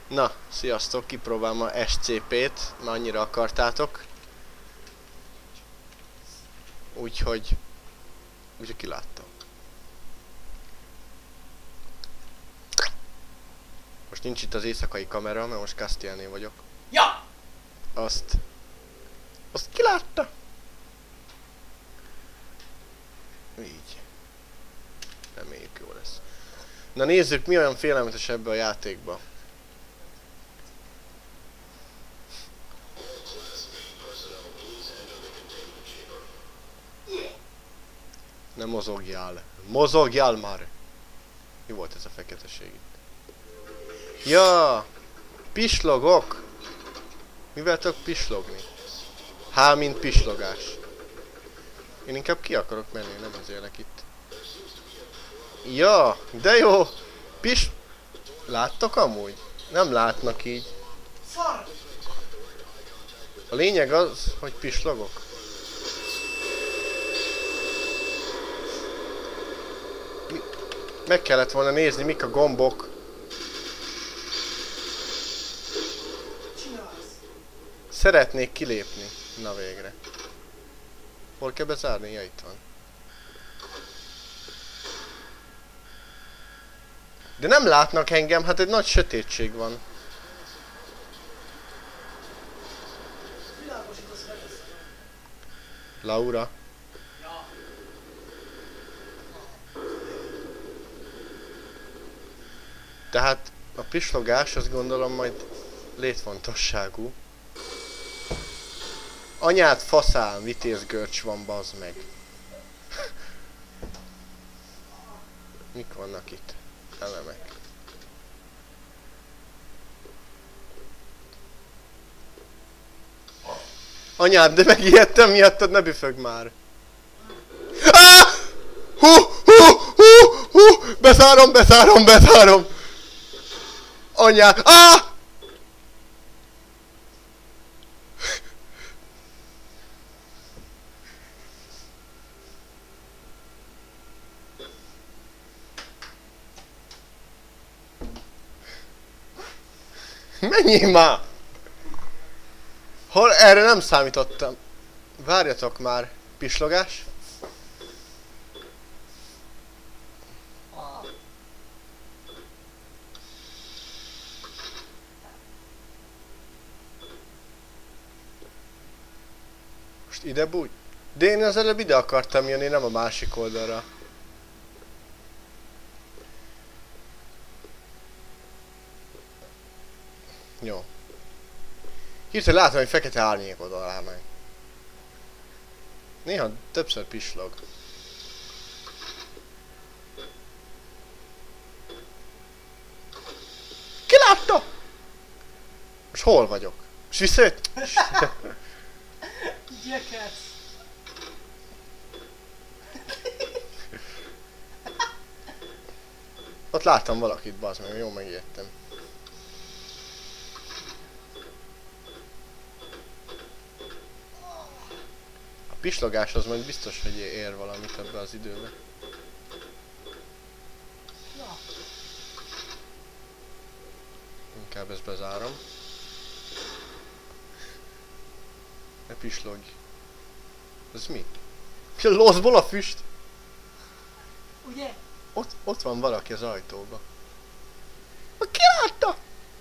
Na, sziasztok, kipróbálom a SCP-t, mert annyira akartátok. Úgyhogy kiláttam. Most nincs itt az éjszakai kamera, mert most Castielnél vagyok. Ja! Azt kilátta. Így. Reméljük jó lesz. Na nézzük, mi olyan félelmetes ebbe a játékba. Ne mozogjál. Mozogjál már! Mi volt ez a feketeség itt? Ja! Pislogok! Mivel tudok pislogni? Há, mint pislogás. Én inkább ki akarok menni, nem az élek itt. Ja, de jó! Láttok amúgy? Nem látnak így. A lényeg az, hogy pislogok. Meg kellett volna nézni, mik a gombok. Szeretnék kilépni. Na végre. Hol kell bezárni? Ja, itt van. De nem látnak engem, hát egy nagy sötétség van. Laura. Tehát a pislogás, azt gondolom majd létfontosságú. Anyád faszán, vitézgörcs van, bazd meg. Mik vannak itt? Elemek. Anyád, de megijedtem miattad, ne büfögj már. Ah! Bezárom! Anyád! Ah! Menjél már! Hol? Erre nem számítottam. Várjatok már. Pislogás? Most ide bújj? De én az előbb ide akartam jönni, nem a másik oldalra. Jó. Hirtelen látom, hogy fekete árnyék oda alá meg. Néha többször pislog. Ki látta? Most hol vagyok? És visszajött? Jackass! Ott láttam valakit, bazd meg, jó megijedtem. A pislogáshoz majd biztos, hogy ér valamit ebbe az időbe. Inkább ezt bezárom. Ne pislogj. Ez mi? A loszból a füst? Ugye? Ott van valaki az ajtóba. Ki látta?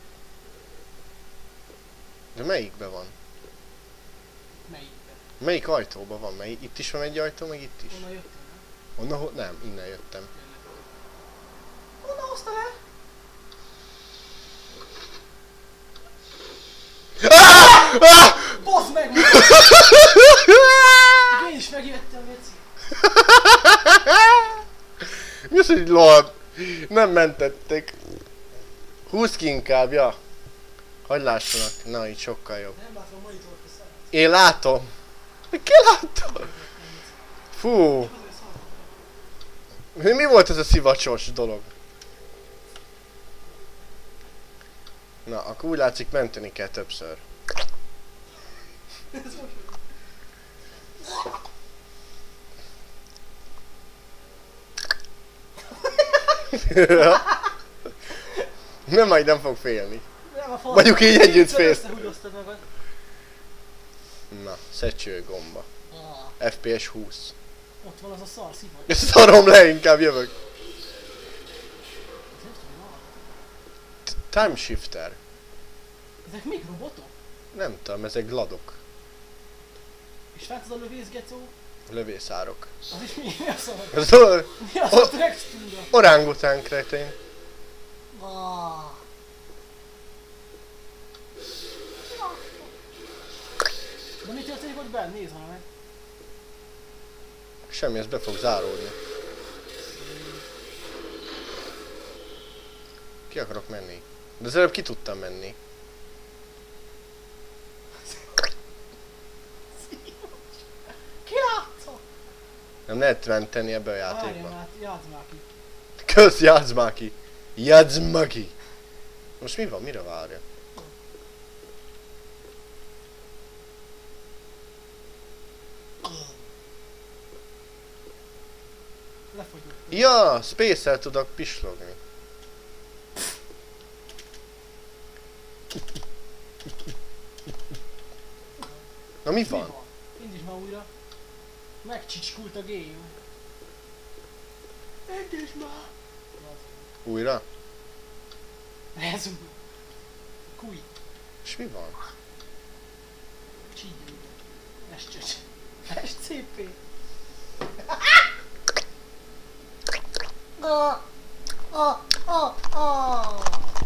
De melyikbe van? Melyikbe? Melyik ajtóba van? Itt is van egy ajtó, meg itt is. Onnan jöttél, nem? Onnan, nem, innen jöttem. Honnan hoztál el? Bazd meg! Én is megjöttem, Véci. Mi az, hogy lol? Nem mentették. Húzd ki inkább, ja. Hadd lássanak. Na, így sokkal jobb. Nem látom a monitort, a szállat. Én látom. Ki látta? Fú. Mi volt ez a szivacsos dolog? Na, akkor úgy látszik menteni kell többször. Nem, majd nem fog félni. Nem a fasz. Mondjuk így együtt Kétszer fész. összehúgyoztad magad. Na, szecső gomba. Ah, FPS 20. ott van az a szar szivagy. Szarom le, inkább jövök. Ez nem tudom, ah. Time shifter. Ezek még robotok? Nem tudom, ezek gladok. És fent az a lövészgecó? Lövészárok. Az is mi a szar? Ez Mi az a textúra? orángután kretén. Ah. De mi történik ott benn? Nézd már meg. Semmi, ez be fog záródni. Ki akarok menni? De az előbb ki tudtam menni. Ki látta? Nem lehet menteni ebbe a Várjál játékba. már, játsz már ki. Kösz, játsz már ki! Játsz már ki! Most mi van? Mire várja? Lefogyott. Ja, Space-el tudok pislogni. Na mi Mi van? van? Indítsd már újra. Megcsicskult a game. Indítsd már! Újra? Resume. Quit. És mi van? Csígyünk. SCC. SCP. Ah! Ah! Ah! Ah!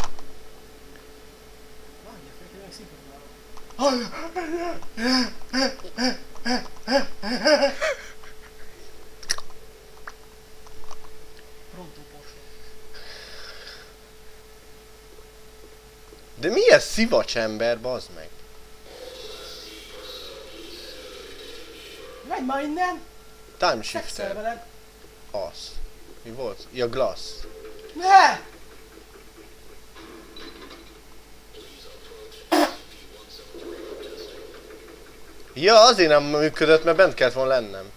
Várjál, fel kell megszinkronálni. Pronto posta. De mi ez szivacs ember, bazd meg? Menj már innen! Time Szexel shifter. veled! Az. Mi volt? Ja, glass. Ne! Ja, azért nem működött, mert bent kellett volna lennem.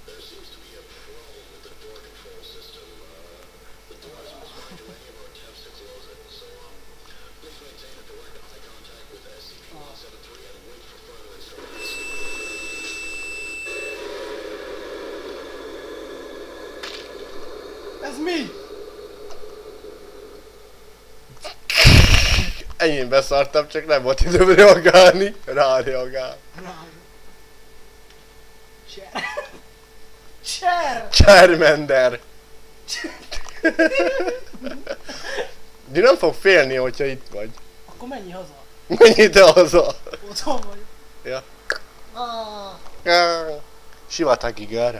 Ez mi? Enyém beszartam, csak nem volt időm reagálni. Ráreagál. Rájön. Cser. Cser! Charmander. De nem fog félni, hogyha itt vagy. Akkor menj haza. Menj ide haza. Otthon vagyok. Ja. Ah, Sivatagi gára.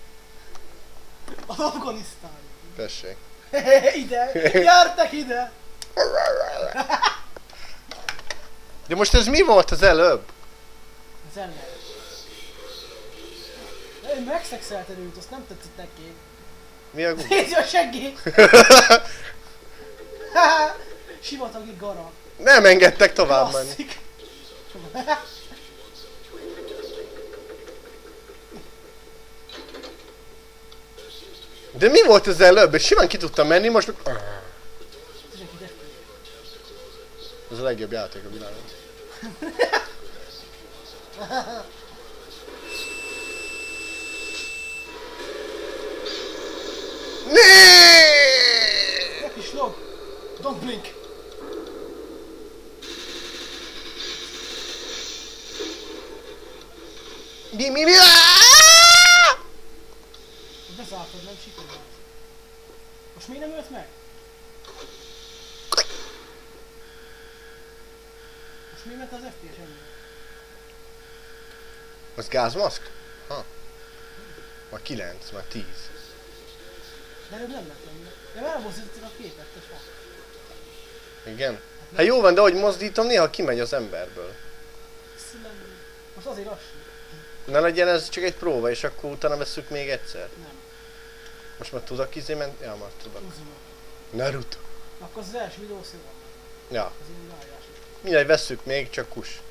az Afganisztán. Tessék. Ide! Gyertek ide! De most ez mi volt az előbb? Az ellen. Ő megszexelted őt, azt nem tetszett neki. Mi a gumi? Nézd a seggét! Sivatagi gara. Nem engedtek tovább menni. Klasszik. De mi volt az előbb? És simán ki tudtam menni, most meg... Tényleg ide. Ez a legjobb játék a világon. Nee! Ne kis log! Don't blink! Mi? Bezártad, nem sikerült. Most miért nem ölt meg? Most miért ment az FPS ennyire? Az gázmaszk? Ha. Már 9, már 10. De előbb nem lett ennyire. De már mozdítottak a képet, te fak. Igen. Hát jó van, de ahogy mozdítom, néha kimegy az emberből. Most azért lassú. Ne legyen ez csak egy próba, és akkor utána veszük még egyszer. Nem. Most már tudok menni? Ja, már tudok. Uzuma. Naruto. Akkor az első videó szó van. Ja. Az én rájás. Mindegy, vesszük még, csak kus.